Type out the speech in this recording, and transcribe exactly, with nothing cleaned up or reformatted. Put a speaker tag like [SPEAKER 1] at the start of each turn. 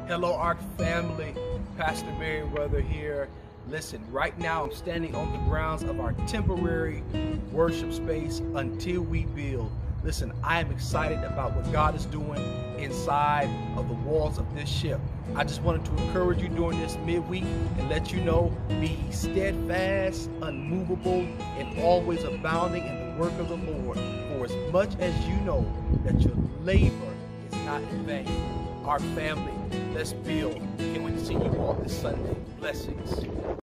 [SPEAKER 1] Hello, Ark family. Pastor Merriweather here. Listen, right now I'm standing on the grounds of our temporary worship space until we build. Listen, I am excited about what God is doing inside of the walls of this ship. I just wanted to encourage you during this midweek and let you know, be steadfast, unmovable, and always abounding in the work of the Lord. For as much as you know that your labor is not in vain. Our family, let's build. Can't wait to see you all this Sunday. Blessings.